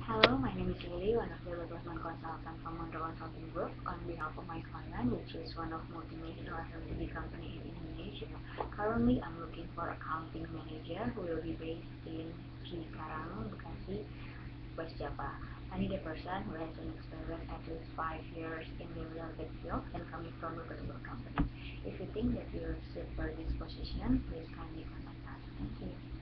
Hello, my name is Lily, one of the recruitment consultant from Mondo Consulting Group on behalf of my client, which is one of multinational FMCG company in Indonesia. Currently, I'm looking for accounting manager who will be based in Cikarang, Bekasi, West Java. I need a person who has an experience at least 5 years in the related field and coming from a reputable company. If you think that you're suited for this position, please kindly contact us. Thank you.